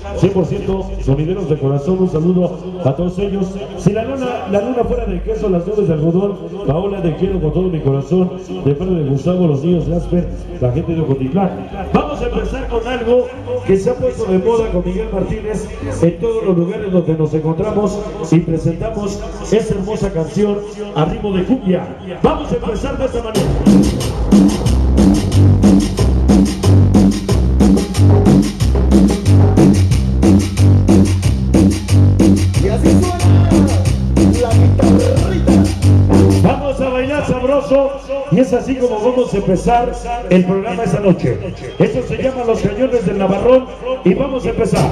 100% sonideros de corazón, un saludo a todos ellos. Si la luna fuera de queso, las nubes de algodón, Paola, te quiero con todo mi corazón, de parte de Gustavo, los niños Gasper, la gente de Ocotitlán. Vamos a empezar con algo que se ha puesto de moda con Miguel Martínez en todos los lugares donde nos encontramos y presentamos esta hermosa canción a ritmo de cumbia. Vamos a empezar de esta manera. Y así suena la guitarrita. Vamos a bailar sabroso y es así como vamos a empezar el programa esta noche. Esto se llama Los Cañones del Navarrón y vamos a empezar.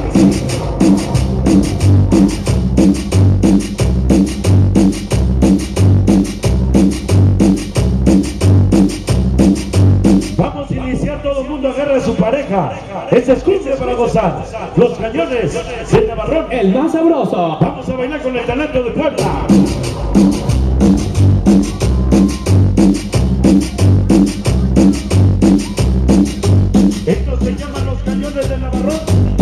Vamos a iniciar, todo el mundo agarra a su pareja. Esta es cumbia para gozar. Los Cañones del Navarrón, El más sabroso. vamos a bailar con el talento de Puebla. Esto se llama Los Cañones del Navarrón.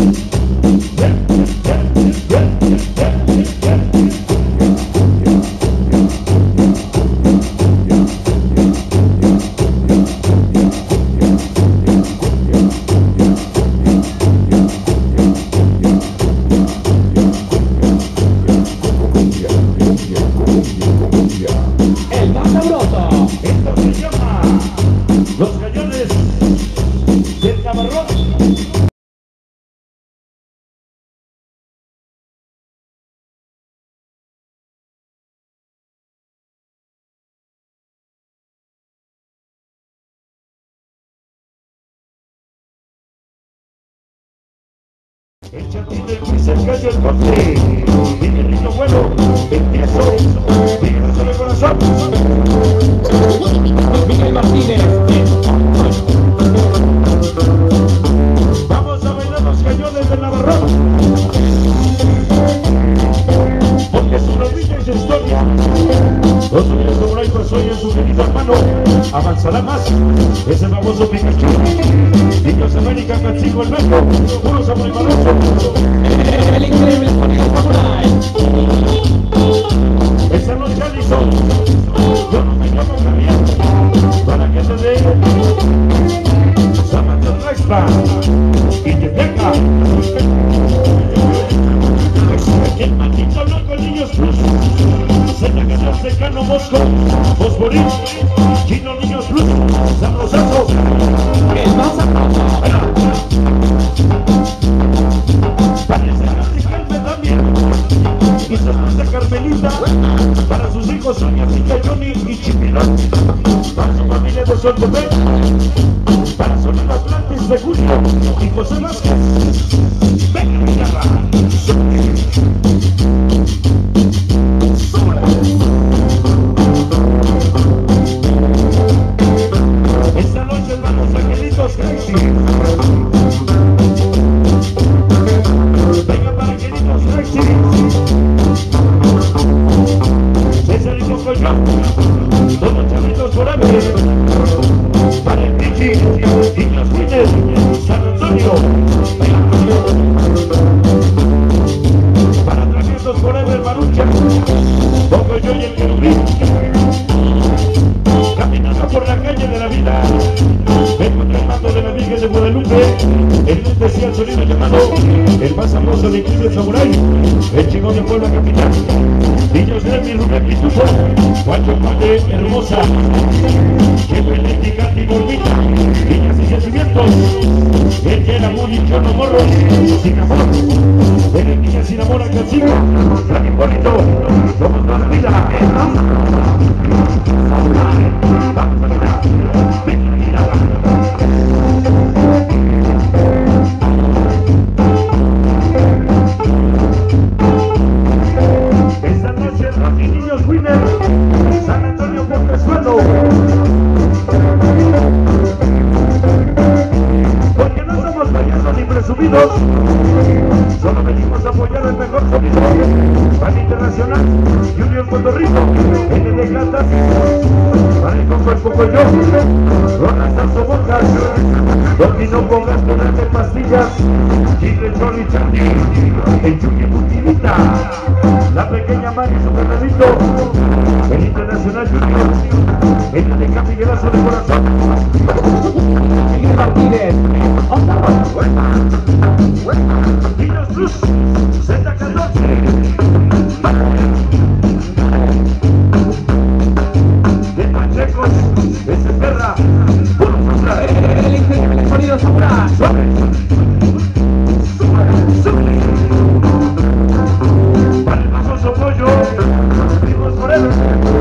El más sabroso. Esto se llama Los Cañones del Navarrón. El chatín del quiz, el gallo, el corte, y el ritmo bueno, empiezo, díganse de corazón. Miguel Martínez. Vamos a bailar Los Cañones del Navarrón. Porque su rodilla y su historia, los unidos como una persona en su querido hermano, avanzará más. Ese famoso Pikachu, Niños América, Cachico, el Beto, puros amor y maloso. El increíble sonido samurai. Esa no es Allison, yo no me llamo Javier, para que te dé Samantha Rexpa y te tenga el maldito loco Niños Plus, Zeta Canal Secano Mosco, Fosforín, Chino Niños Plus, Sabrosazo. El más sabroso. Parece que Carmen también y su esposa Carmelita, para sus hijos Sonia, Rica, Johnny y Chipilón, para su familia de Soltepec, para Solano Atlantis de Julio y José Vázquez. Venga, guitarra. Esta noche vamos angelitos crazy. Venga para angelitos crazy. César y Mocoyo, todos chavitos por ahí. Para el Pichi y los Winners, San Antonio. Para trajetos por ahí del Marucha, Mocoyo y el Querubín. Caminando por la calle de la vida, vengo tratando de la Virgen de Guadalupe, en un especial sonido llamado el más sabroso de Inclusive Samurai, el chingón de Puebla capital. Niños de mi Rubén Pitufo, Juancho Padre hermosa, Chepe Eléctrica y Borbita, niñas y sentimientos, el que era muy no morro, sin amor, el niña sin amor a Cachico, tan bonito, como toda la vida. Vamos a mirar, ven a mirar. Esta noche los niños Winner, San Antonio Portezuelo. Porque no somos payasos ni presumidos, Solo venimos a apoyar el mejor sonido. Pan Internacional, Junior Puerto Rico, N de Catas, para el Congo el Poco yo, Ronald Sanso Bocas, Doki no pongas con de pastillas, Chile Johnny Charlie, el Chucky Multivita, la pequeña Mari Supernadito, el Internacional Junior, el de Capiguelazo de Corazón, Miguel Martínez. Niños Cruz, Z14, de Pachecos, de Ceferra, puro Samurai, El increíble sonido Samurai. para el famoso pollo, vivos forever.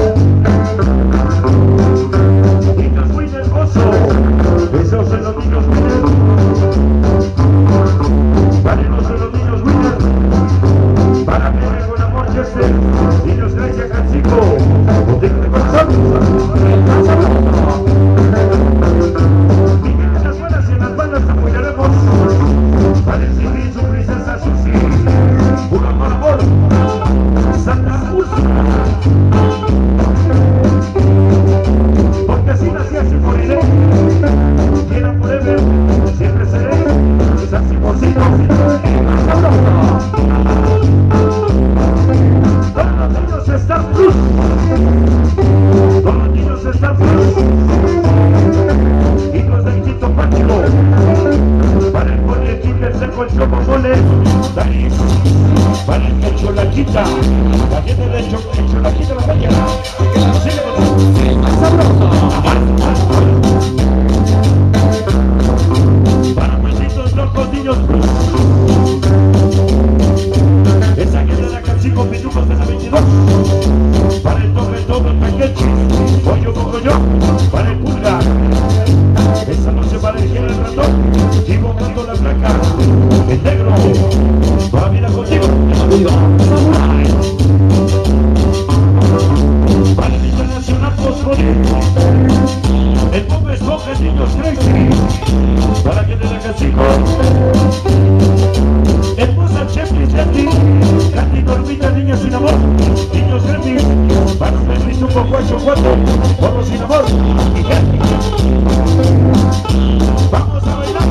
Niños muy nervosos, besos en los niños Winner. Valemos en los niños Winner. Para Miguel con amor Chester, niños Grecia Cancico, botella de corazón. El más sabroso. Miguel en las buenas y en las malas te apoyaremos. Para el civil su princesa Susi, puro amor, amor. Santa Cruz. Porque así nací, así moriré. Quiero forever, siempre seré. San Simoncito, El más sabroso. todos los niños Star Plus. Todos los niños Star Plus. Hijos del Quito Pático. Para el Poli, el Kinder Seco, el Choco Mole. Dani. Para el Cholaquita. La gente del Cholaquita la mañana. Sigue con El más sabroso. para malditos locos niños Cruz. Esa gente de la Cancico Pitujos de la 22. Para el todo el Taquechi. Pollo Cocoyo. Para el Pulga. Esa noche para el Gera el Ratón. Chivo Gato la Blanca. El Negro. Va a mirar contigo. Sonido Samurai. Para el Internacional Fosforito. El Bob Esponja, el Niños Crazy. Para que te la Cancico. Hermosa Cheflis Yanti. Candy Normita, Niña Sin Amor. Niños Gratis. Para un permiso un poco hecho 4. Porro Sin Amor. Y Yanti. Vamos a bailar.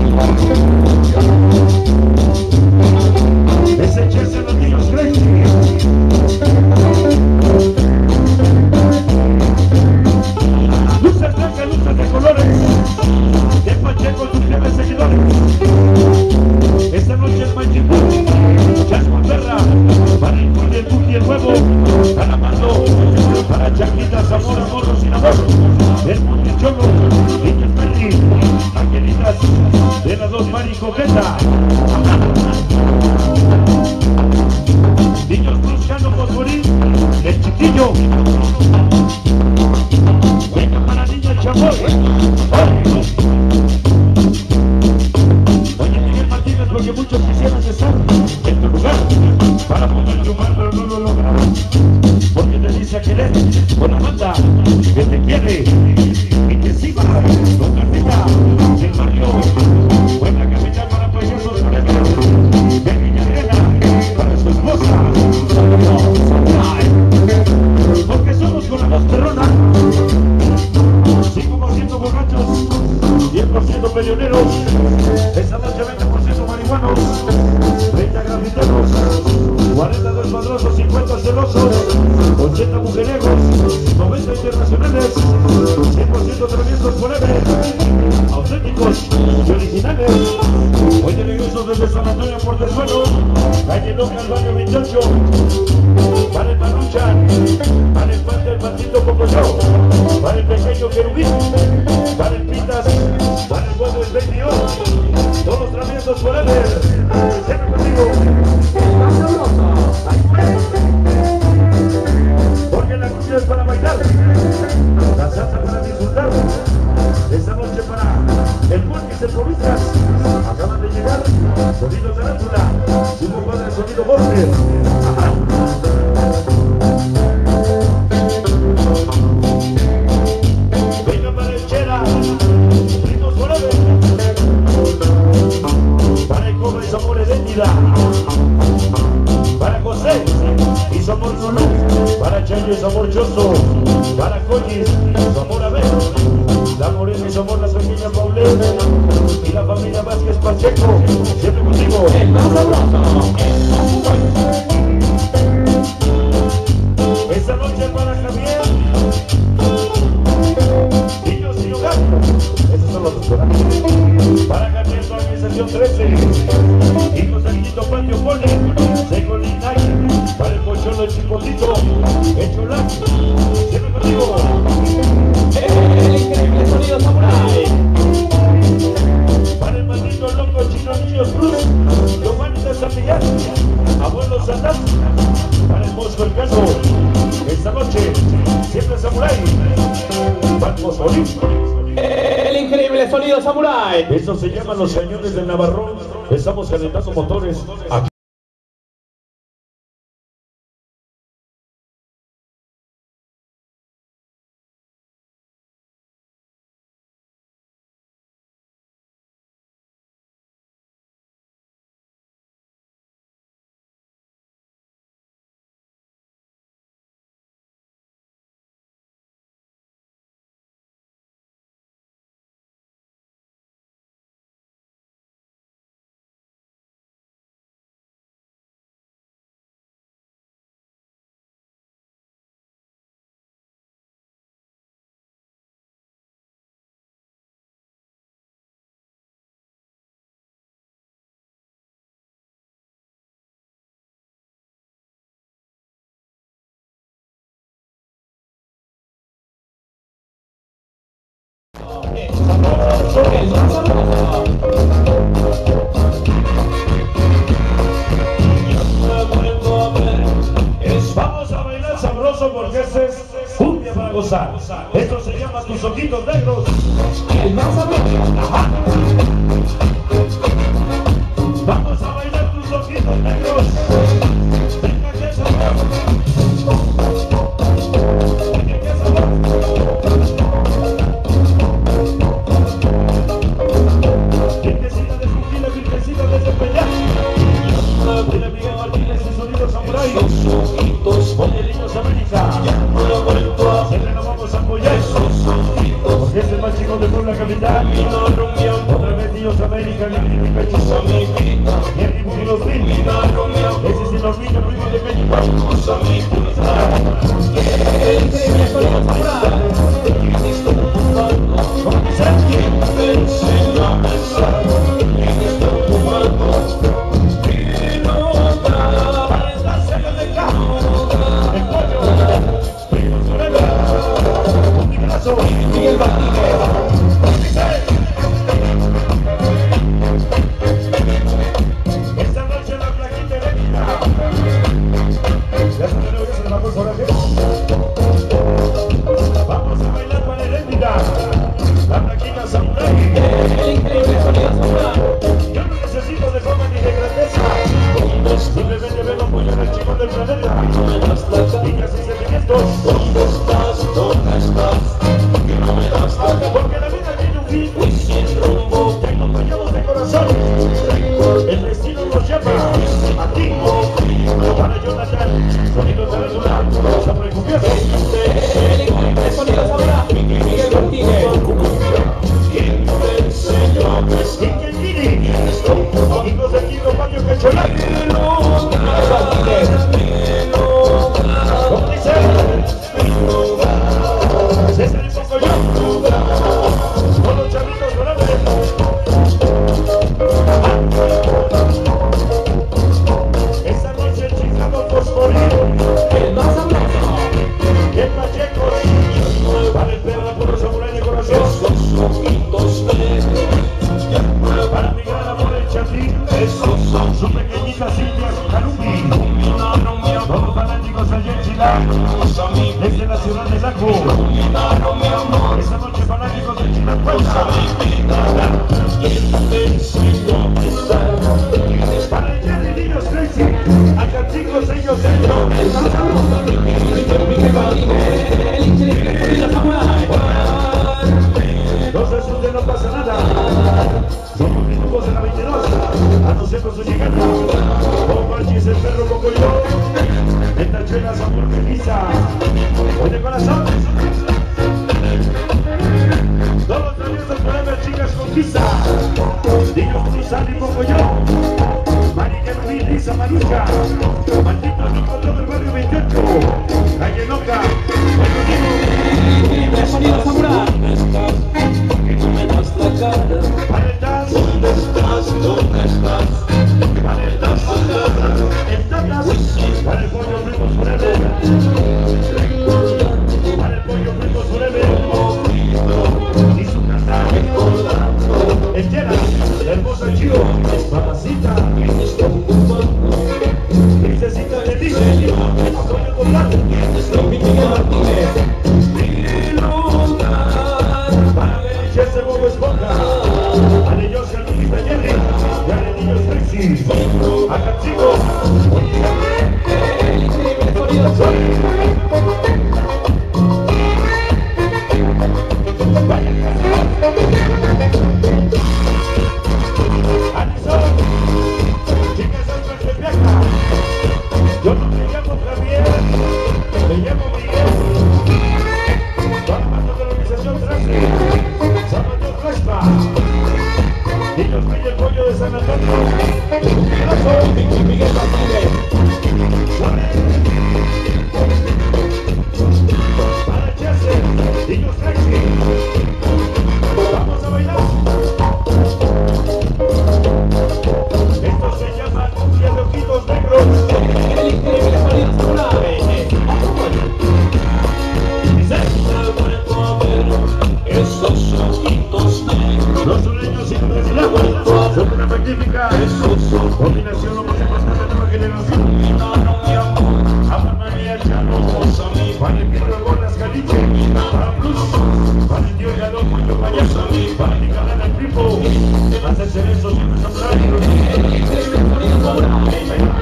Ese Chelsea los Niños Crazy. Luces blancas, luces de colores. De Pacheco, tus fieles seguidores. Esta noche es Magic Book. Chasco Perra. Para el Puy, el Buki, el Huevo. Calamando. Para Chaquitas, amor, amor, sin amor. El Monticholo. Niños Melly. Angelitas. De las dos Mari Coqueta. Niños buscando Fosforín. El Chiquillo. Venga para niña Chamoy. Oye, Miguel Martínez, porque muchos quisieran estar en tu lugar para poder triunfar, pero no lo logran. Porque te dice a querer, buena banda, que te quiere y que siga con cartilla del barrio. Buena capital para payasos forever. De Villarreal para su esposa. Sonido Samurai. Porque somos con la voz perrona. 5% borrachos, 10% peleoneros, esa noche 20% marihuanos, 30 grafiteros, 42 padrosos, 50 celosos, 80 mujeriegos, 90 internacionales, 100% traviesos forever, auténticos y originales. Hoy de regreso desde San Antonio Portezuelo, calle Loca, el barrio 28, para el Maruchan, para el pan del maldito Cocoyo, para el pequeño querubín, para el Pitas, para el huevo el Baby O, todos los traviesos forever, siempre contigo, El más sabroso. porque la cumbia es para bailar, la salsa para disfrutar, esta noche para el Burkis, el Provistas, acaban de llegar, sonidos de Ántula, su compadre sonido Borges, venga para el Chera, primos forever, para el Cobre Sabor Heréndira. Navidad. Para José y su amor Nonú, para Chayo y su amor Choso, para Coñis, su amor Abel, la Morena y su amor la pequeña Paulette, y la familia Vázquez Pacheco, siempre contigo. El más sabroso. Esta noche para Javier, niños sin hogar, esos son los restaurantes. Para Javier, la organización 13, hijos del Quito Patio Poli, Seco Linay, para el Pocholo Chipotito, el Cholac, siempre contigo. El increíble sonido samurai. Para el maldito loco Chino Niños Cruz, Giovanni de San Miguel, abuelo Satán, para el Mosco El Caso, esta noche, siempre Samurai, vamos a oír. El increíble sonido samurai. Eso se llama los cañones del Navarrón, estamos calentando motores aquí. El más sabroso. Vamos a bailar sabroso porque este es cumbia para gozar. Esto se llama Tus Ojitos Negros. El más sabroso. Vamos a bailar Tus Ojitos Negros. Venga que sabor. Venga que sabor. Virgencita de Fujila, Virgencita de Cepellar. Mira Miguel Martínez y sonido samurai. Con el Niños América. Siempre nos vamos a apoyar. Porque es el más chico de Puebla Capital. Otra vez Niños América, mi pecho. Jerry Mujilos Bill. Ese es el hornillo primo de México. El increíble sonido samurai. ¿Cómo dice? Para estar cerca del carro. El pollo. Primo Sorella. Un micrazo. Miguel Martínez. Esta noche la plaquita eléctrica. Ya se le bajó el coraje. Vamos a bailar para eléctrica. La plaquita samurai. El increíble sonido samurai. Yo no necesito de fama ni de grandeza. Simplemente vengo a apoyar al chico del planeta. Y así sentimientos. ¿Dónde estás? ¿Dónde estás? Porque la vida tiene un fin. Te acompañamos de corazón. El destino nos llama a ti. Para Jonathan, sonido internacional. Sobre Cumbiazo. El increíble sonido samurai. Miguel Martínez. Y Kengiri. Hijos del Quito Patio Quecholán. ¿Cómo dice? César y Pocoyo. Con los chavitos dorados. Esta noche en Chicago Fosforito. El más sabroso. Y el Pacheco. Para el perro por los samurai de corazón. Para mi gran amor el Chatín. Su pequeñita Silvia Calumbi. Todos fanáticos allá en Chilán. Desde la ciudad del Lago. Esta noche fanáticos de Chilán. Para el Jerry Niños Crazy. Acá chicos ellos dentro. El más sabroso. Miguel Martínez. El increíble sonido samurai. No se asusten, no pasa nada. Somos minutos de la 22. Anunciando su llegada. Pocoyo, en tachuelas amor feliza. Oye corazón, todos los traviesos podemos chicas conquista. Niños Cruzal y Pocoyo, Marica Rubí, Lisa Marucha, maldito rico todo el barrio 28, calle loca, Increíble sonido samurai. Que no me das la cara. paletas, ¿Dónde estás? ¿Dónde estás? paletas, estatas, para el pollo primos forever, para el pollo primos forever, y su cantar, entera, hermosa chivo, mamacita, princesita feliz, apoyo total, para Belichese Bobo Esponja, a Leyosa Lupita Jerry, y a Niños Sexy, a Cachico, Increíble sonido samurai. Alison, chicas de Tepeaca, yo no me llamo Javier, me llamo Miguel, para mando de la organización Trance, Salvador Flashback, Niños Villa el Pollo de San Antonio, Miguel Martínez. para Chester, Niños Sexy, vamos a bailar. Esto se llama cumbia de ojitos negros. El increíble sonido samurai. Dice, Vuelvo a ver esos ojitos negros. los sureños y del agua son una magnífica combinación homosexual de nueva generación. Amor María Chalo, para el Pedro Bonas Caliche, para Plus, para el tío Yadón, Mucho Payaso, para mi canal El Tripo, hacerse besos y unos aplausos. Increíble sonido samurai.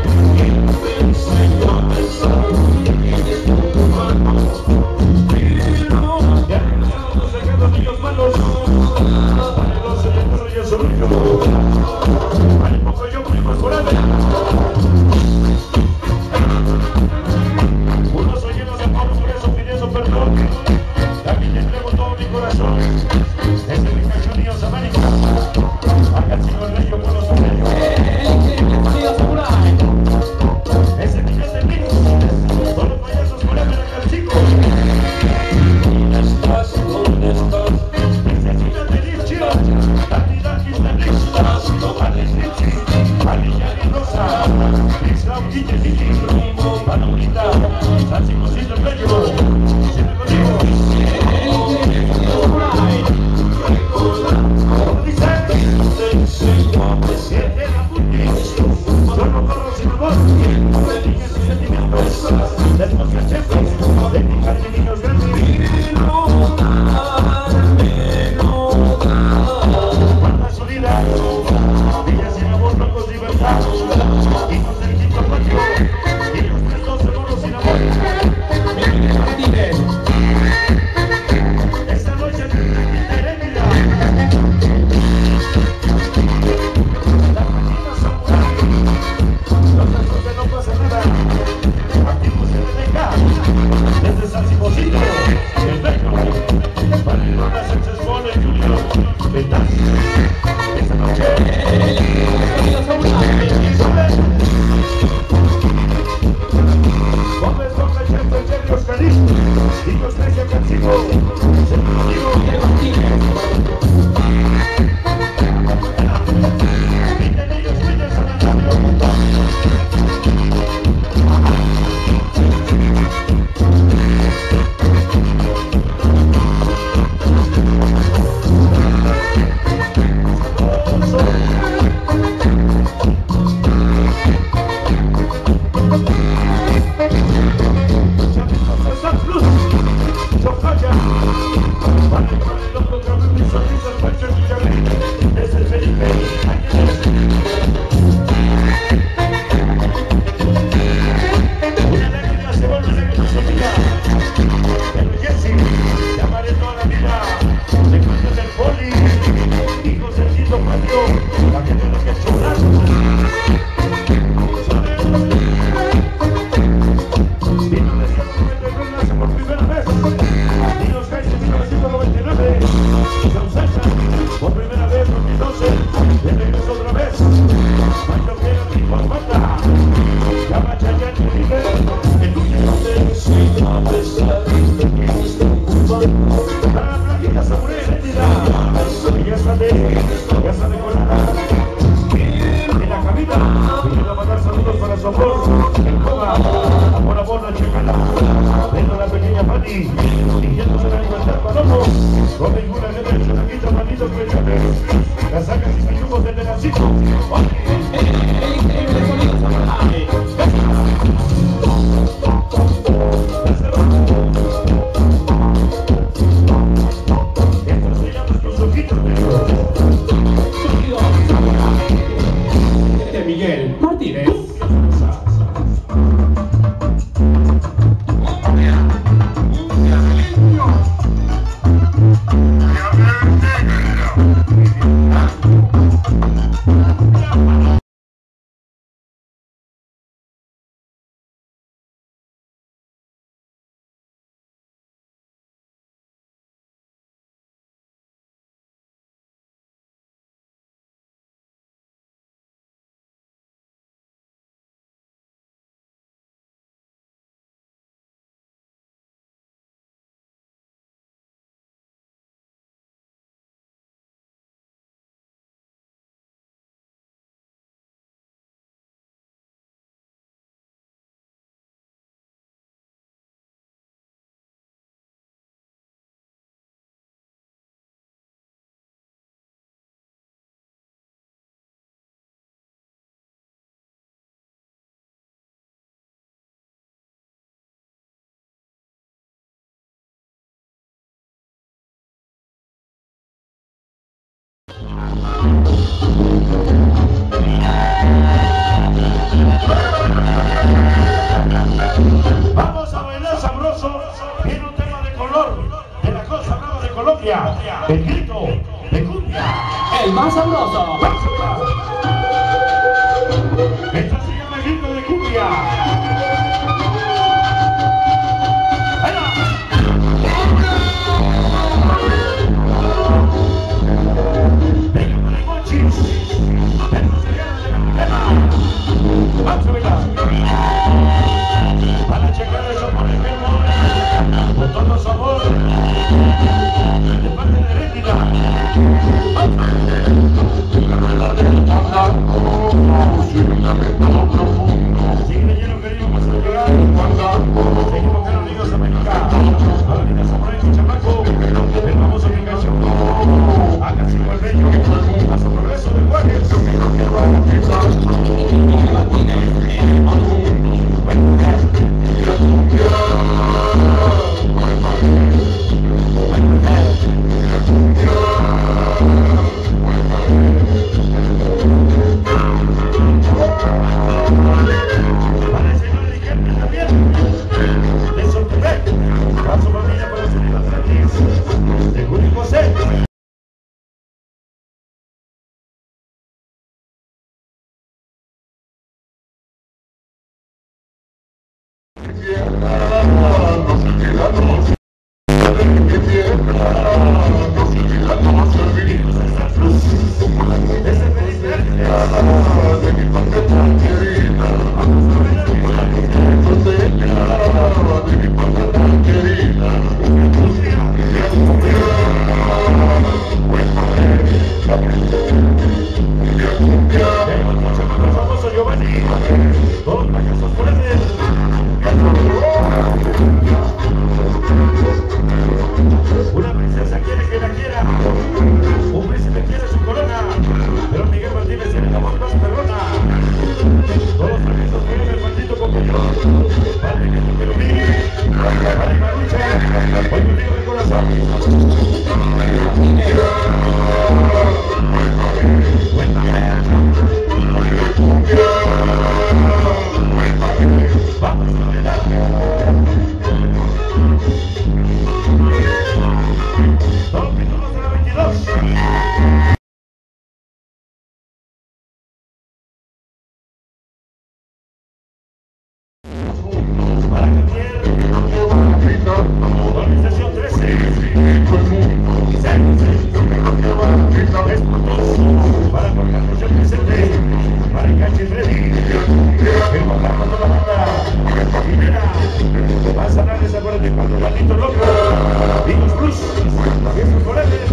Ya regresaron los cercanos niños malos, para el 12 de enero y el Zorrillo, para el Pocoyo, primos forever. Unos son llenos de amor, por eso pidiendo perdón. También te entrego todo mi corazón. Desde mi cachonillo samánico, acá el señor Rey, yo puedo ser ello. El increíble sonido samurai. Ese niño de mí, todos los payasos forever acá el chico. ¿Dónde estás? ¿Dónde estás? Necesita feliz chido, Dani Dani Stanley, Alex Richie, Ali Yari Rosa, Chris Lau, Guille Gigi, Manolita, Salsicosito el Bello, siempre conmigo. El increíble sonido samurai. Como dice, siete la puti, solo corro sin amor, niñas y sentimientos, después que chefes, de mi carne niños grandes, guarda su vida, villas sin amor, locos libertad, hijos del quinto patio, y los prestos seguros sin amor. Miguel Martínez. Esta noche te herédida, la patita samurai, los restos de no pasa nada, activos en LDK, desde Salsicosito, el Bello, para el Ronda Successful en Junior, ¿estás? Esta noche, El increíble sonido samurai. ¿sabes? mandar saludos para su amor, el Coba, por amor la chacala, dentro de la pequeña Fanny, dirigiéndose a la libertad Palomo, con ninguna derecha, Naquita, malditos pensiones, casacas y pitujos del Tenacito. El increíble sonido samurai. Esto se llama tus ojitos negros. Sonido samurai. De Miguel Martínez. Vamos a bailar sabroso, viene un tema de color, de la Cosa Brava de Colombia, el grito de cumbia. El más sabroso. Esto se llama el grito de cumbia. ¡Ahí va! Venga con el mochis. Esto se llama de la Mexicana. Vamos a bailar. Para checar eso por el mismo, con todo su amor, de parte de Heréndida. Sigue leyendo que íbamos a llegar, seguimos que los niños americanos, ahora viene Samurai y Chamaco, el famoso Pikachu, haga cinco el bello, a su progreso de Juárez. Para el señor Riquelme también, de Soltepec, a su familia para su vida feliz, de Julio José. Una princesa quiere que la quiera, un príncipe quiere su corona, pero Miguel Martínez tiene la voz más perrona. Todos los permisos fueron el maldito compañero. Vale, que te lo vi. Vale, Marucha, hoy contigo de corazón. Vamos a bailar. Todos minutos de la 22. Para Javier, organización 13. Para Juan Carlos el presente, para el Cachi Freddy, el Mojarro de la banda, y mira, vas a darles a por el maldito loco, Vigos Plus, Jesús Morales,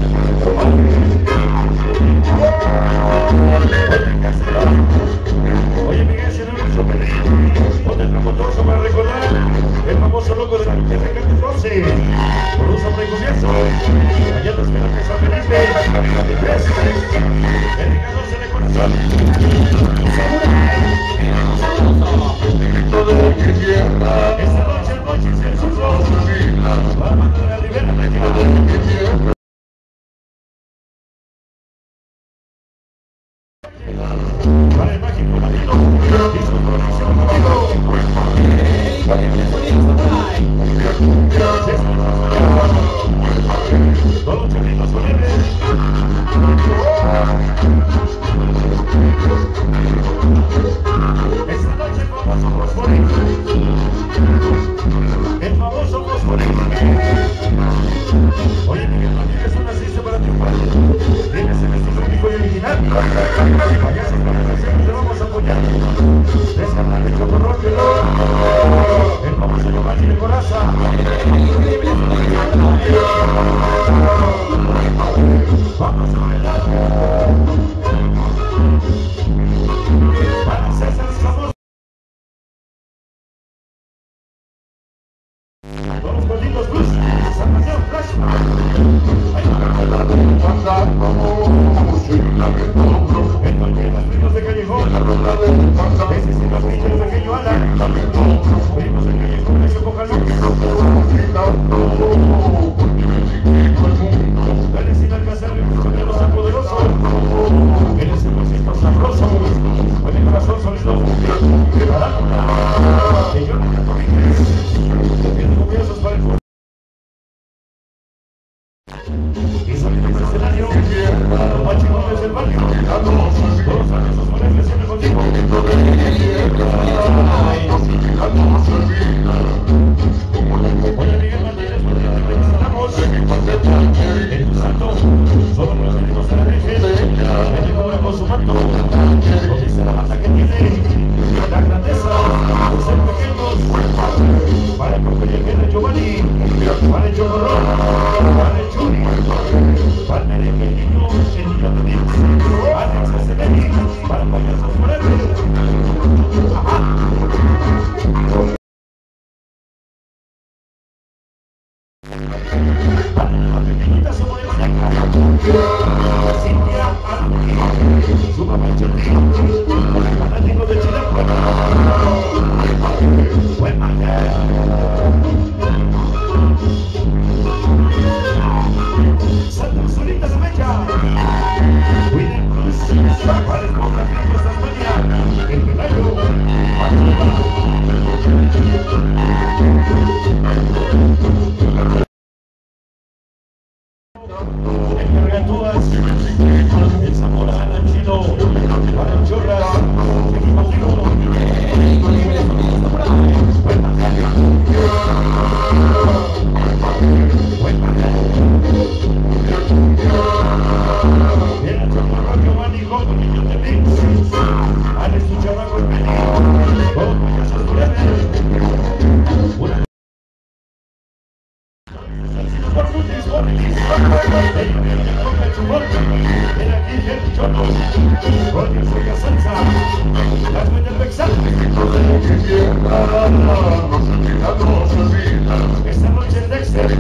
oye Miguel, si no famoso loco de la lucha de Carlos 12. Por un sobre comienzo. Allá nos esperamos a Felipe. El Ricardo se le corazón. Esta noche el Mochis y el Zurdo. Va a mandar a la Rivera. Para el mágico latino. Y su producción conmigo. Todos los chelitos con él. Esta noche el famoso Fosforín. El famoso Fosforín. Oye, Miguel Martínez, una naciste para triunfar. Tienes el estilo único y original. Payasos para la te vamos a apoyar. Descargar el chocorrón de oro. El famoso Giovanni de Coraza. Vamos a bailar. Para César Somos. Todos los gorditos Cruz. San Mateo Flash. En cualquiera primos de Callejón. Ese es el castillo del pequeño Alan. Primos de Callejón de Chococalux. Dale sin alcanzarle un sonido tan poderoso. Eres el músico sabroso. Con el corazón sólido. Que yo no me atorrigues. Que tengo piezas para el cuerpo. Y saliendo del escenario, los machicones del barrio. Todos a esos colegios siempre contigo. Oye, Miguel Martínez, porque te felicitamos. En tu santo, solo los venimos a la Virgen. Ven y cobra con su manto. Comienza la banda que tiene la grandeza por ser pequeños. Para el compañero de Giovanni, para el Chocorrón, para el Churi, para el pequeño, el niño de Dix, Alex Acevedo, para Payasos Forever. Para la pequeñita su morena, Cintia Araki, su papá Chorri, fanático de Chilango. Buen Santa Ursulita de Mecha. William Cruz. Para el Coca-Cola de Tasmania. El Pelayo. El Gargantúas. El Zamora, el Chino. Para el Chorras. El Contigo. El Chocorrón Giovanni Gómez, niño de Dix. Alex tu chamaco el Peli. Todos Payasos Forever. Por Futis, Bonis. El Chumón. El aquí el Chono. Roger Soya Salsa. Las Metelpexal. Esta noche el Dexter.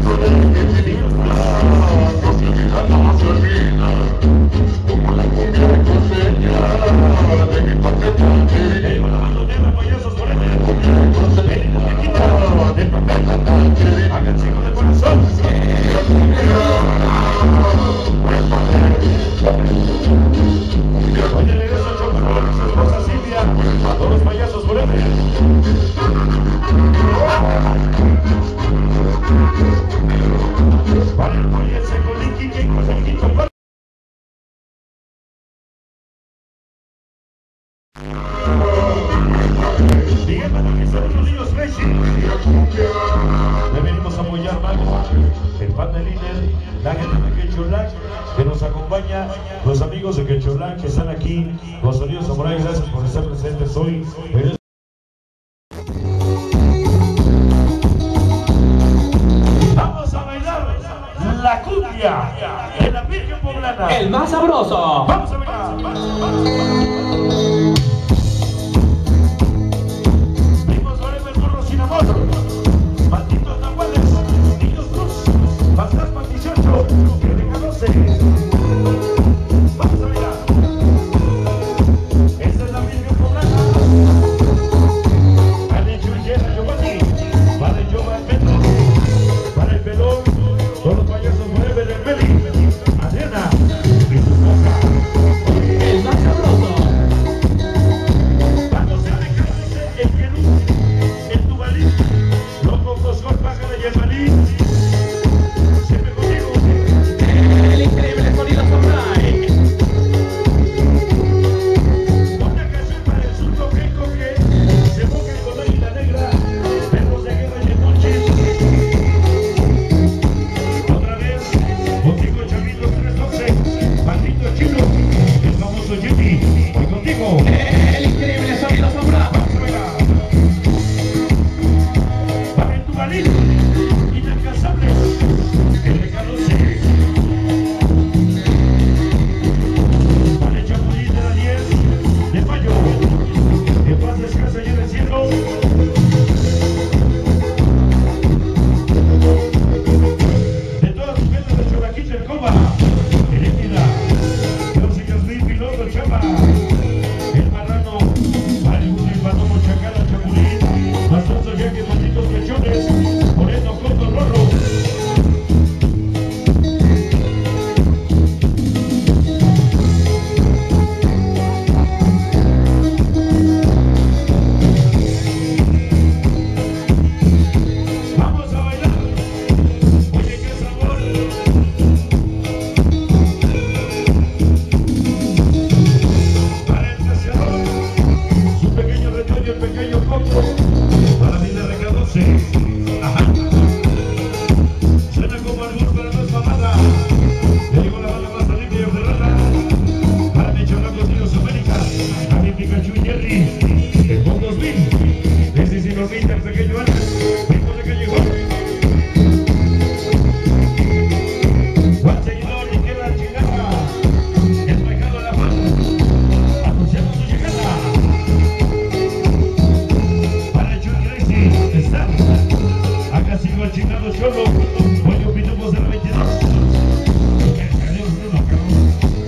Oye, regreso a Chocorrón, su esposa Silvia, a todos los payasos forever. Para el poliense con Linky King, con el quinto par. Miguel Martínez, los niños Freshi. Le venimos a apoyar más el pan de líder, la gente de Quecholac que nos acompaña, los amigos de Quecholac que están aquí, los sonidos samuráis, gracias por estar presentes hoy. Vamos a bailar la cumbia de la Virgen Poblana. El más sabroso. Vamos a bailar. Vimos Forever Burro sin amor. Romita, el pequeño Alex, Rico de Callejón. Juan Seguidor, ni queda chingada. El pecado de la mano. Anunciamos su llegada. Para Chuy Gracie, está. Acá sigo el chingado Cholo. Hoy opinamos de la 22. Adiós, Bruno, cabrón.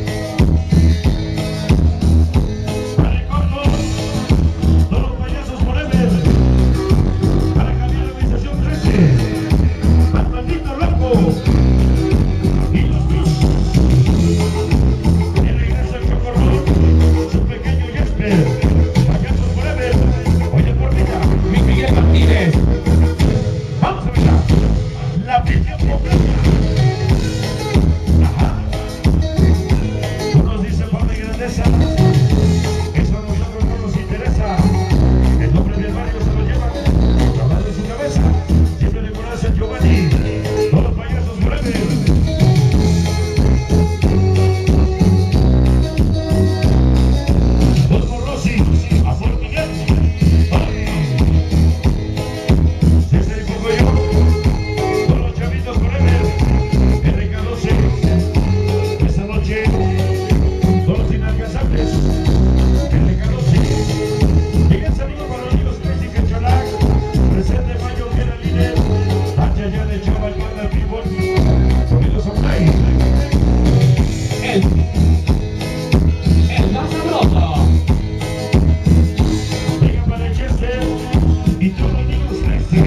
Para Corto. Todos los payasos forever. Para cambiar la organización 13. Al maldito loco. Y los Cruz. Y regresa el Chocorrón. Su pequeño Jesper. Payasos forever. Oye, por vida. Miguel Martínez. Vamos a verla. La Virgen Poblana. Ajá. Unos dicen por de grandeza. Eso a nosotros no nos interesa. El nombre del barrio se lo lleva. Grabado en su cabeza. Siempre le conoce Giovanni. Todos los payasos forever. Don Rossi. A Fort Miguel. Ay. César y Pocoyo. Todos los chavitos forever. RK12. Esta noche. Todos los inalcanzables. RK12. Llega el saludo para los niños Crazy Quecholac. Presente Mayo, que era líder. Hacia allá de Chaval, Banda, Pibón. Sonido Samurai. El más sabroso. Llega para Chester. Y todos los niños Crazy.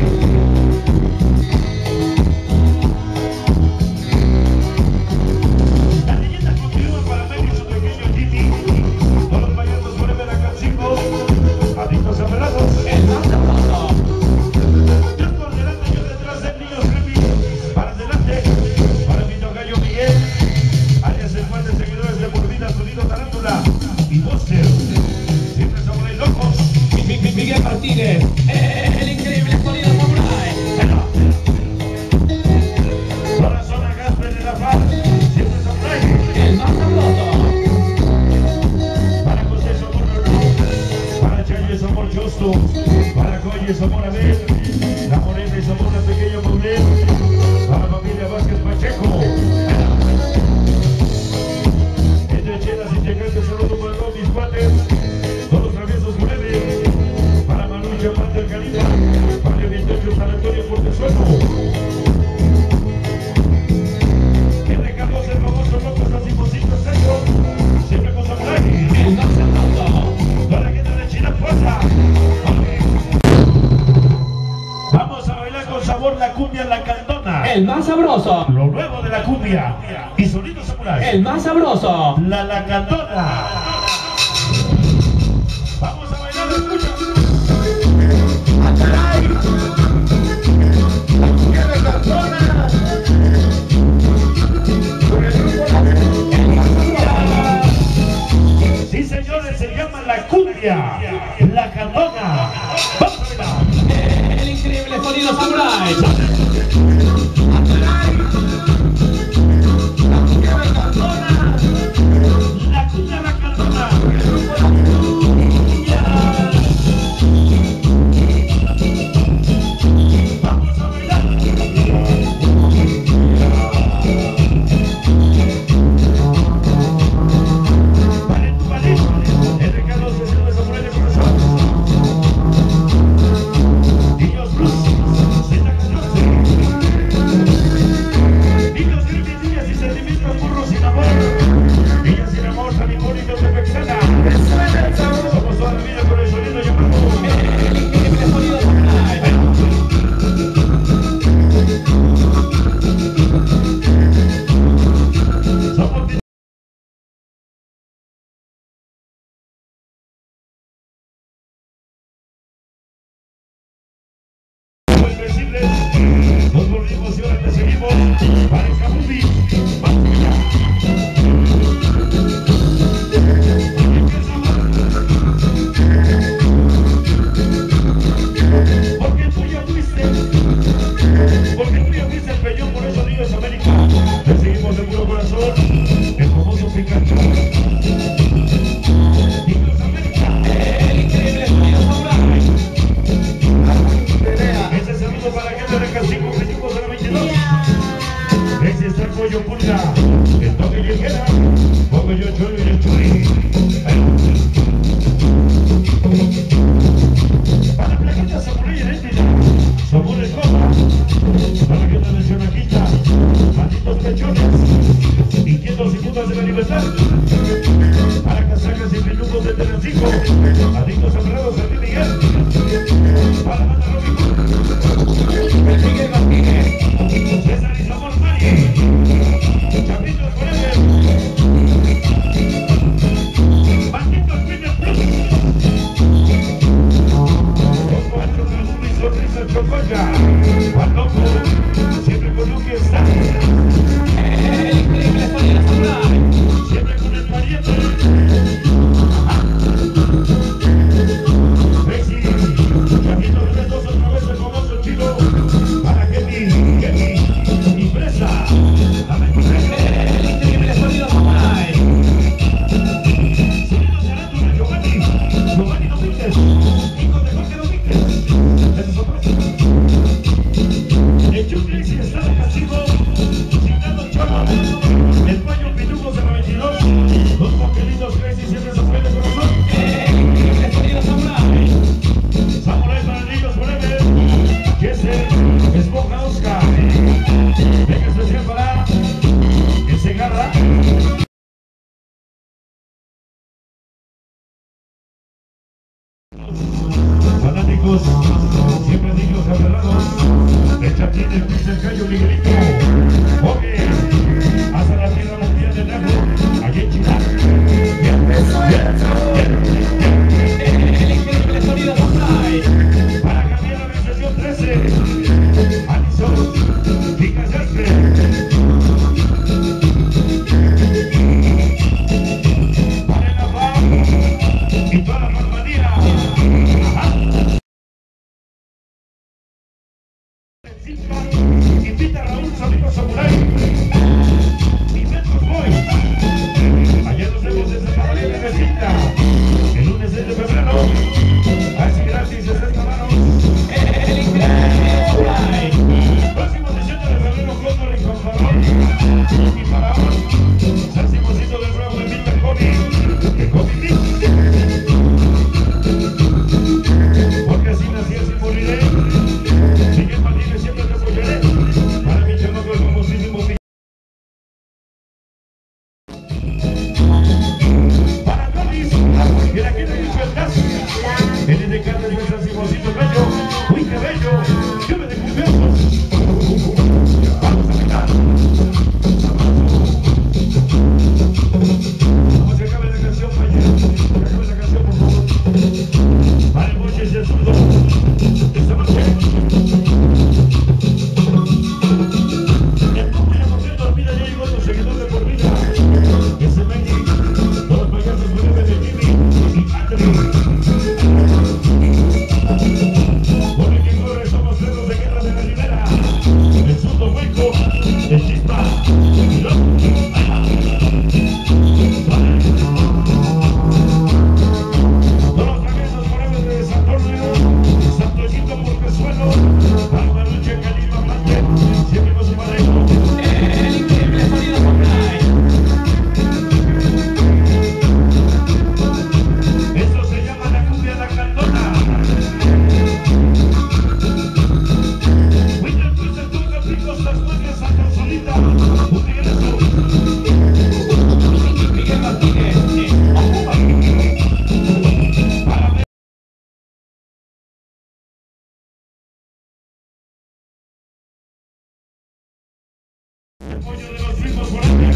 La leyenda continúa para Mary y su pequeño Jimmy. Todos los payasos forever acá 5. Adictos aferrados. El más sabroso. Yo por delante, yo detrás del niño Creepy. Para adelante, para mi tocayo Miguel. Alias el cual de seguidores de por vida, sonido tarántula. Y Buster. Siempre somos locos. Miguel Martínez. El increíble sonido samurai. Para zona Gasper de la Paz. Siempre Samurai. El más sabroso. Para José Somor Lolo. Para Chayo Somor Chosto. Para Coye Somor Abel. La Morena y Somor la pequeña Paulén. Para familia Vázquez Pacheco. Entre chelas y llegantes, saludo para todos mis cuates. Todos los traviesos forever. Para Manucha, Pante el Califa. Para el 28 San Antonio Portezuelo. RK12, el famoso loco, así Simoncito Centro. Siempre con Samurai. El más sabroso. Para que te de China fuerza. Vamos a bailar con sabor la cumbia La Candona. El más sabroso. Lo nuevo de la cumbia. Y sonido samurai. El más sabroso. La Candona. Vamos a bailar, escucha. Sí, señores, se llama la cumbia La Candona. Vamos a bailar. El increíble sonido samurai. La cumbia La Candona. Vamos a bailar. Vale, tú vale. RK12 se lo Samurai de corazón. Niños Cruz, Z14. Para la banda Robin Hood. Miguel Martínez. César y Zamor Mari. Chapitos Forever. Maldito Junior Plus. Los cuatro Raúl y Sonrisa Chocoya. Patojo. Siempre con Luque está. El increíble sonido Samurai. Siempre con el pariente. Messi. Chapitos de dos otra vez el famoso chino. Para Kenny y Presa. El increíble sonido Samurai. Sonido Carátula, Giovanni Domínguez, hijo de Jorge Domínguez. Ese es otro. El Chuclis está de castigo, Chingado Cholo, el Payo Pinucos de la 22, los moquelitos Crazy siempre se ofende corazón. El increíble sonido Samurai. Samurai para Niños Forever, Jesse, Esponja Oscar, venga especial para el Segarra. Fanáticos, siempre dignos aferrados, el Chapín, el Luis, el Cayo, Miguelito, Jorge, hasta la tierra mundial del lago, allí en China. El increíble sonido Samurai. Para cambiar la organización 13, Alison, Chica Jasper. Para el AFA y toda la palmadía. Invita a Raúl Sonido Samurai y Metros Boy. Ayer nos vemos desde Paralela de Mesita. El lunes 6 de febrero. Así gratis, 60 manos. El increíble sonido Samurai. Próximo 18 de febrero, Cóndor y Confador. Y Faraón. Salsimosito del Bravo de Mr. Kobe. El Kobe Mix. Porque así nací, así moriré. Miguel Martínez, siempre te apoyaré. Para mi chamaco, el famosísimo para Colis, mira que te dicho el gas. El NDK de nuestro Simoncito Bello. Uy, qué bello. Llueve de cumpleaños. Vamos a bailar. Vamos que acabe la canción, Paye. Que acabe la canción, por favor. Para el Boche y el Zurdo. Esta noche. El cumple por cierto, olvida ya llegó los seguidores de por vida. Ese Magic, todos los payasos breves de Jimmy y Andrew. Por el que corre somos perros de guerra de la ribera. El Zurdo Hueco, el Chispa y los... Todos los traguesos forever de Santornio, Santoyito por Pezuelo, Almaruche, Calima, Plante, siempre con su parejo. El increíble sonido Samurai. Esto se llama la cumbia de la cantona. Winter Cruiser, Tuca, Picos, Las Muelas, Santa Solita, un regreso. Miguel Martínez. Para ver el pollo de los primos por ahí.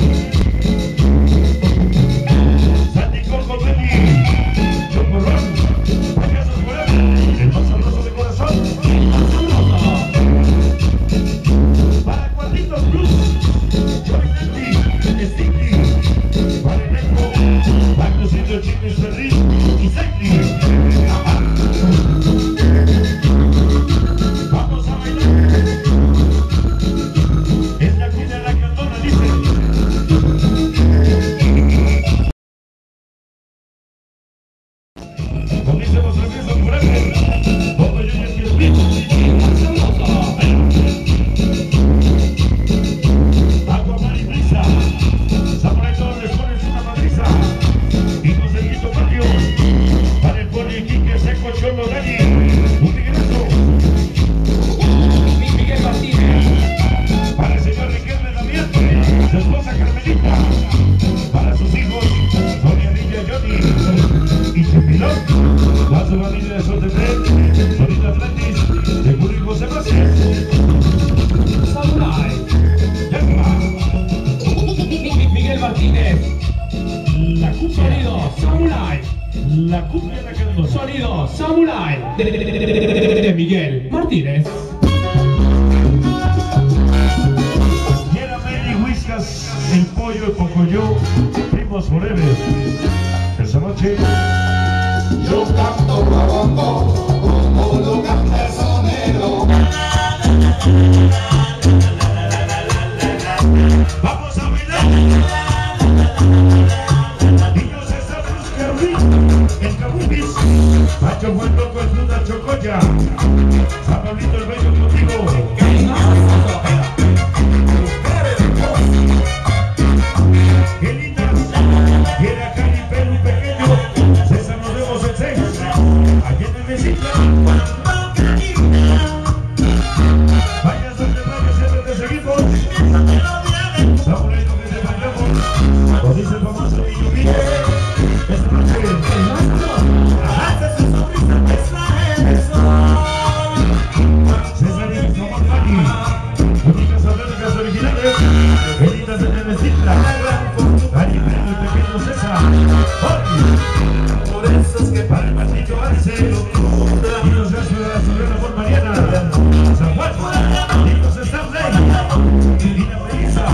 Sandy Coco, Belly, Chocorrón, payasos por ahí. El más sabroso de corazón. Para Cuadritos Plus, Joy Nandy, Sticky, para el Eco, Magnus y los Chicos Ferris y Cycling. Vamos a bailar. Es la cumbia de la cantona, dice. Samurai de Miguel Martínez. Quiera Mary Whiskas, el pollo, el pocoyo, primos forever. Esa noche yo canto guaguancó como lo canta el sonero. vamos a bailar. Niños están el cabubis, Pacho fue loco es una chocoya. San Pablito el bello contigo. Qué lindas, quiere acá y pelo pequeño. César, nos vemos el 6. Allí en el mesita. Vayas donde vayas, siempre te seguimos. Estamos ahí donde te bailamos. Lo dice el famoso niño Miguel. Esta noche. César y Tomás Mani. Únicas auténticas originales. Qué lindas de Tenesitra. Dani Pedro, el pequeño César. Hoy. Por eso es que Para el maldito Arce. Y los gastos de la sobrina por Mariana. San Juan. Niños Starley. Lina Melissa.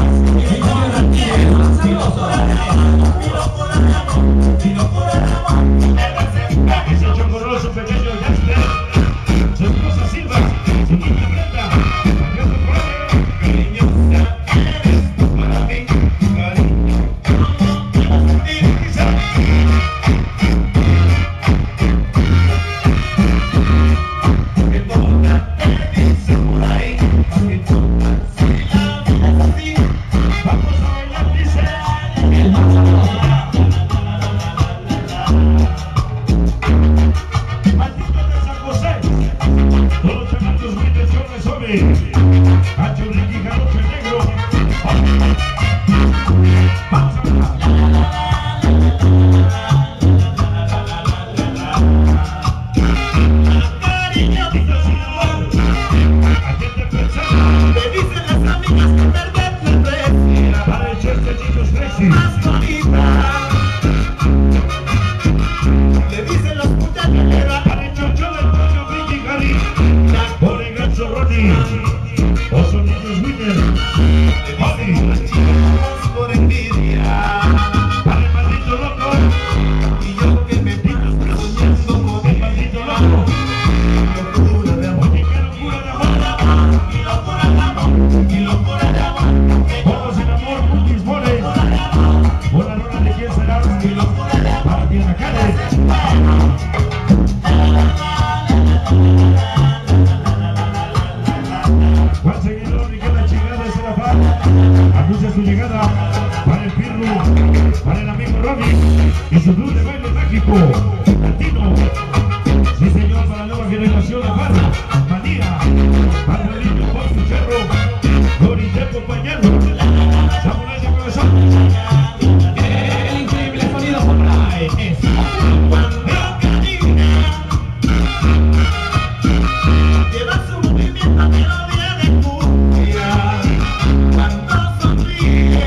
Ese chocorroso pequeño Jasper. Su esposa Silva. Su niña Brenda. Mariano Correa. cariñosa eres tú para mí, cariño. Que toda te dice por ahí, que toda se la así. Vamos a bailar, dice. Maldito de San José. Todos los chamacos muy intenciones, hombre. Hacho Ricky Jarocho el negro. Vamos a bailar. Cariñito sin amor. Atiende pensando. Te dicen las amigas que verdad la prefiera, Para el chef de chicos Tracy. más bonita. Le dicen los muchachos que va Para el chocho del pollo Ricky Gary. Por el ganso Ronnie. Oso niños Winner. Holly. por envidia. Para el maldito loco. Y yo que me paso soñando con El maldito loco. locura de amor. Oye, qué locura de amor. Y locura de amor. Y locura de amor. Todos en amor, Cookies Mole. Por la luna de quién será. Para Tierra Cale. Juan Seguidor, ni que la chingada es la paz. Anuncia su llegada. Para el Pirru. Para el amigo Ronnie. Y su club de baile mágico. Latino. Sí, señor, para la nueva generación de Par. Manía. Para el niño por su cerro. Lori te acompañando. Samurai de corazón. El increíble sonido Samurai es Lleva su movimiento melodía de cumbia. Cuando sonríe,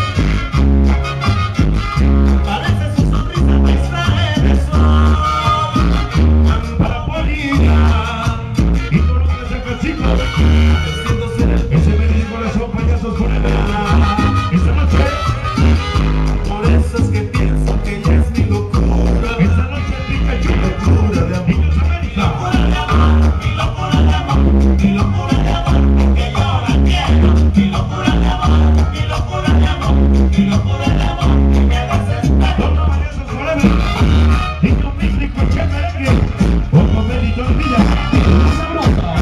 parece su sonrisa muestra el sol. Para Polina. Y con otras sacachitos. Siento ser el Ese medio corazón, payasos por el esta noche. por eso es que pienso que ella es mi locura. Esta noche Pikachu. Locura de amor. Niños América. Y locura de amor. Y locura de amor. Que yo la quiero. Y locura de amor. Y locura de amor. Y locura de amor. Que me desespera. Todos los payasos forever. Niño místico, che merengue. Ojo mérito de vida. sabroso.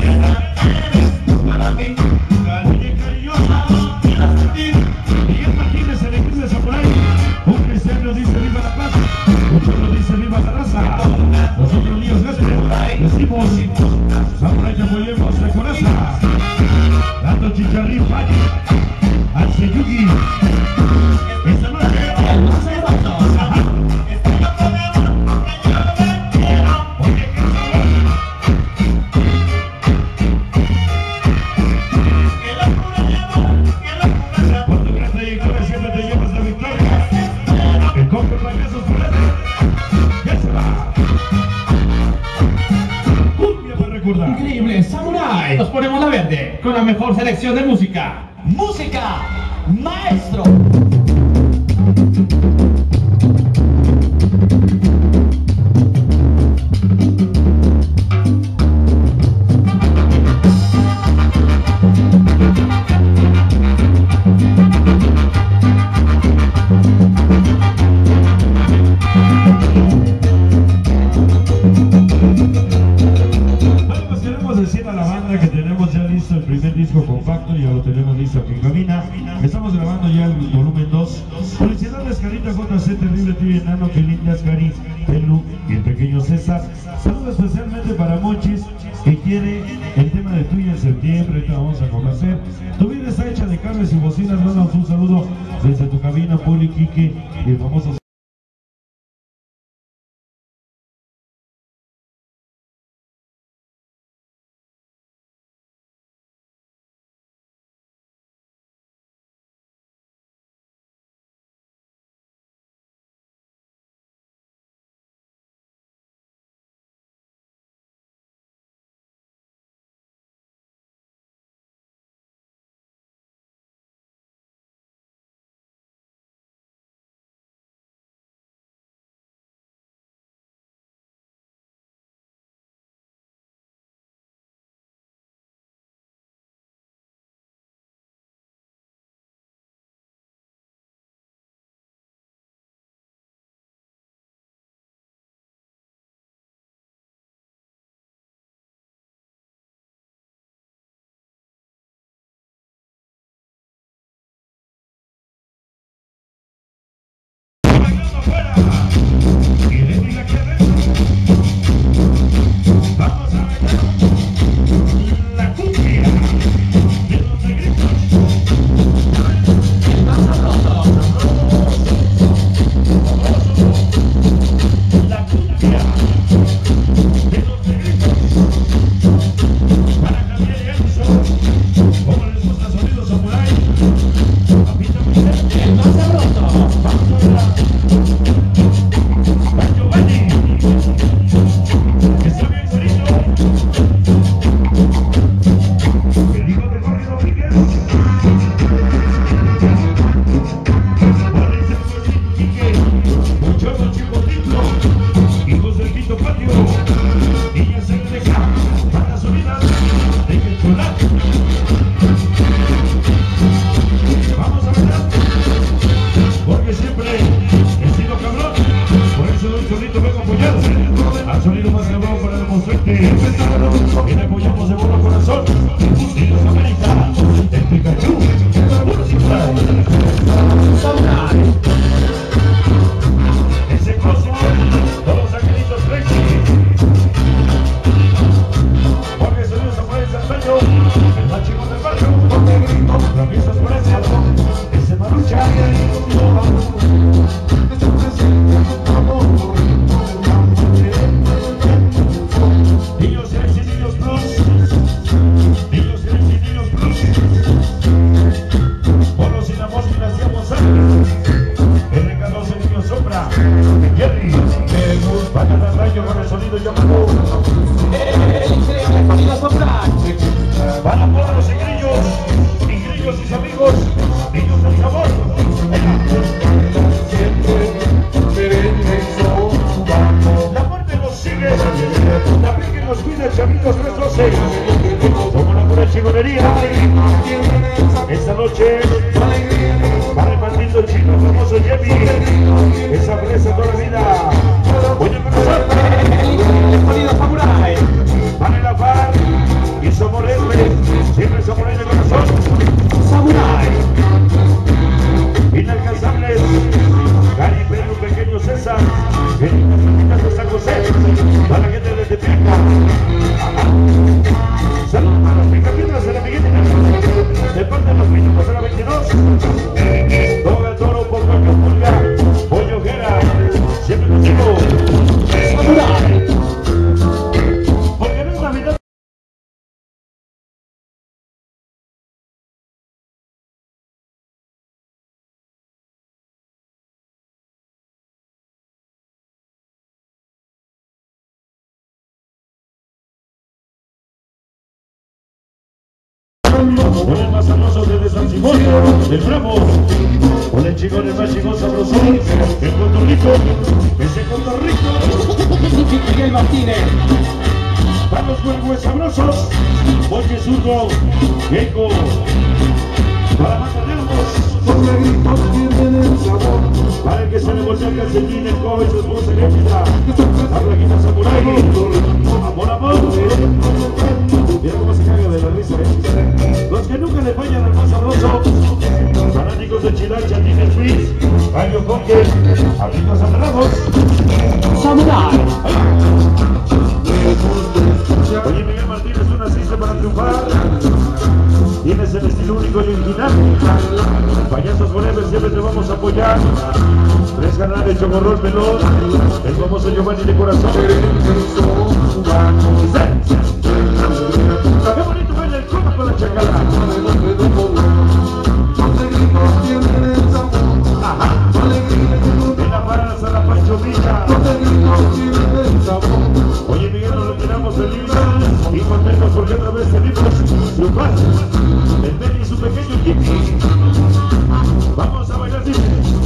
Para mí, Oye, cariñosa. Miguel Martínez, el equipo de Samurai. Un cristiano dice viva la paz. Un pueblo dice viva la raza. Nosotros niños grandes decimos Samurai te apoyemos de coraza. Dando chicharrín Valle. Al Seyugi. Esta noche. El más sabroso. Ajá. estoy loco de amor. Que yo te quiero. Oye, qué sabor. Que locura de amor. Que locura de amor. Por tu gran trayectoria siempre te llevas la victoria. El compa payasos forever. Ya se va. recordar. Increíble, Samurai. Nos ponemos la verde con la mejor selección de música. Música, maestro. Que tenemos ya listo el primer disco compacto, ya lo tenemos listo aquí en cabina. Estamos grabando ya el volumen 2. Felicidades, Carita JC, Terrible, Tío Enano, que lindas, Cari, Pelu y el pequeño César. Saludos especialmente para Monchis, que quiere el tema de Tuya en septiembre. Ahorita vamos a conocer. Tu vida está hecha de cables y bocinas. Mándanos un saludo desde tu cabina, Poli, Quique y el famoso. Bien apoyamos de buen corazón. Y los América, el Pikachu, ese coso, todos los angelitos Flexi. Jorge Sonido Samuel Santaño, el más chingón del barrio. Los piezas por ese Marucha. Niños Seres y Niños Plus. Niños Seres y Niños Plus. Bolos sin amor y nacíamos antes. RK12 Niños Sombra. Jerry. Van a dar rayo con el sonido llamado. Van a ponerlos en grillos y amigos. Niños del sabor. La muerte nos sigue, la Virgen nos cuida, chavitos 312. Como la pura chingonería. Esta noche, para el maldito chino famoso Jimmy, esa presa toda la vida. Voy a empezar. Para el afán y somos héroes, siempre somos en el corazón. Samurai. Inalcanzables. Cari, Pedro, pequeño César. De San José, para la gente de Tepica. Saludos para los picapiedras de la Miguelina. De parte de los minutos de la 22. Toga el toro, poco que pulga. Pollo Jera, siempre contigo. Con el más sabroso desde San Simón, del Bravo. Con el chingón, el más chingón sabroso, el Cotorrico, ese Cotorrico. Miguel Martínez. Vamos con los sabrosos, Boche Zurdo, Gecko. Para Los negritos tienen el sabor. para el que se le volvió el calcetín, el cobre y su esposa eléctrica. La plaquita Samurai. Amor, amor. Mira cómo se caga de la risa, Los que nunca le fallan al más sabroso. Fanáticos de Chilán, Chatines, Fritz, Gallo Conque, Abritos Amarrados. Samurai. Oye, Miguel Martínez, tú naciste para triunfar. Tienes el estilo único y original. Payasos Forever, siempre te vamos a apoyar. Tres canales, Chocorrol, Pelón, el famoso Giovanni de Corazón. Qué bonito baila el coma con la chacala. En la parada la Pancho Villa. Oye, Miguel, nos retiramos felices y contentos porque otra vez tenemos triunfar. El Benny y su pequeño equipo. Vamos a bailar, dice.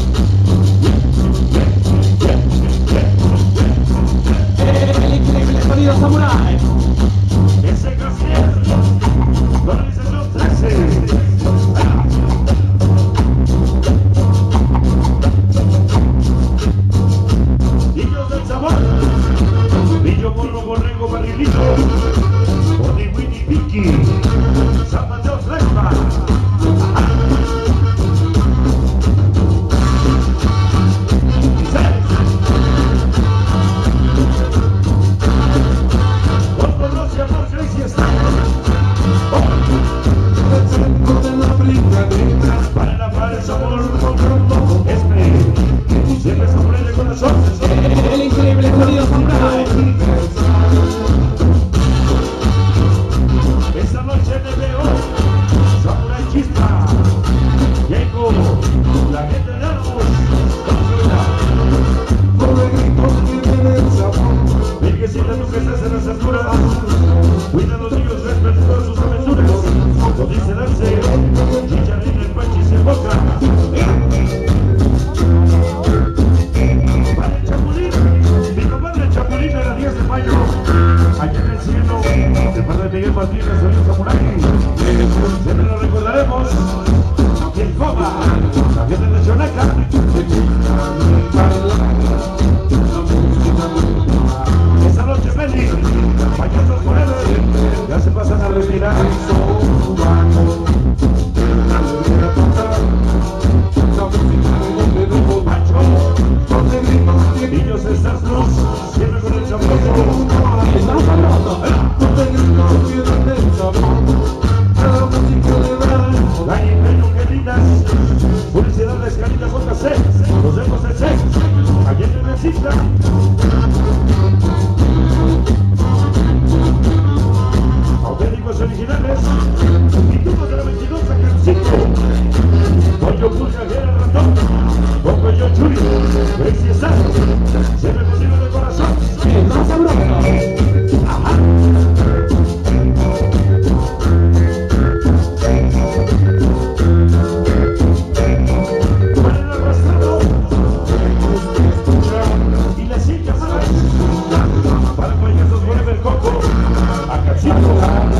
El increíble sonido Samurai. Ese García, organización 13. Niños del sabor, Villo Morro, Borrego, Barrilito, Boni, Winnie, Vicky, San Mateo, Fresma. Para la par el sabor, siempre sorprende el corazón. El increíble sonido Samurai. Esta noche te veo, Samurai Chispa, Gecko, la gente de Argos, Virgencita, tú que estás en las alturas, cuida a los niños, respeta todas sus aventuras. Lo dice Dance, Chicharrín, el Panchis en boca. Para el Chapulín, mi compadre el Chapulín era 10 de mayo, allá en el cielo, de parte de Miguel Martínez, sonido Samurai. Siempre lo recordaremos, y el Coma, la gente de Chonaca. Esta noche, Benny, Payasos Forever, ya se pasan a retirar. Niños de Star Plus, siempre con el sabroso. El más sabroso. La Imperio, que lindas. Publicidad de Escalita JC. Nos vemos en sex. Allí en el Cisla. Auténticos originales. Y tubos de la 22 a Cancito. Pollo Pulga, Guerra Ratón. Poco yo Churi. Gracie Star. Siempre contigo de corazón. El más sabroso. Ajá. Para el arrastrado. Y la silla más. Para Payasos Forever Coco. A Cachito.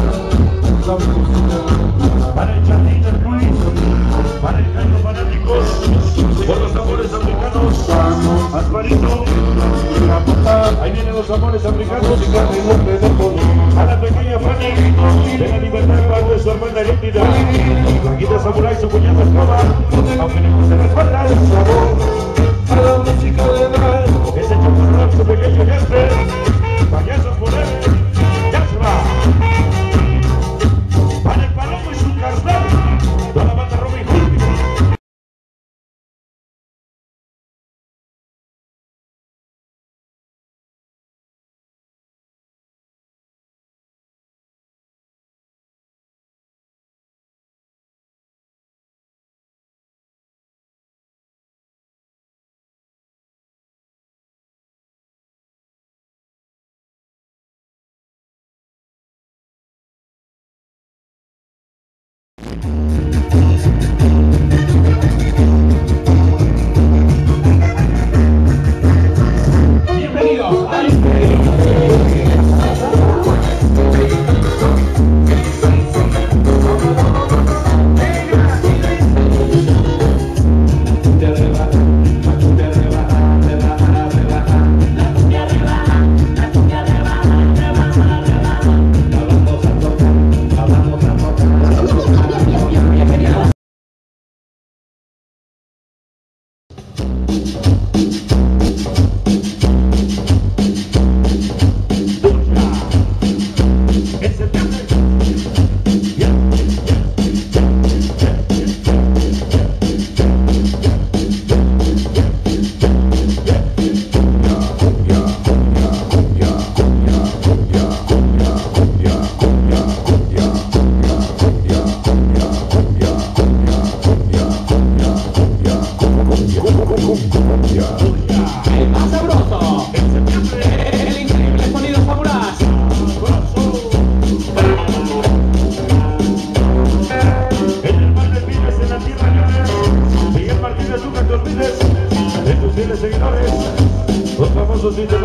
Para el Chatín, el Luis. Para el Caño Fanáticos. Por los amores africanos. Asparito. Ahí vienen los amores africanos. A la pequeña Fanny de la libertad para su hermana eléctrica. Blanquita Samurai, su cuñada Escoba. Aunque le puse la espalda. A la música le da. Ese chocolate, su pequeño Jasper. Payasos Forever. Ya se va.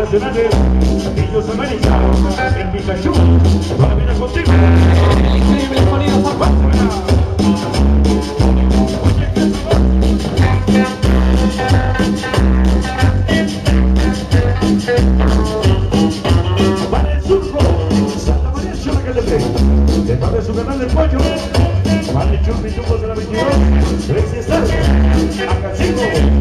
nacionales, Niños América, el Pikachu, toda la vida contigo. El increíble sonido Zapata. Para el surco, Santa María Choracatepec, de parte de su canal del pollo, para el Churpitucos de la 22, Rexestar, Acachico.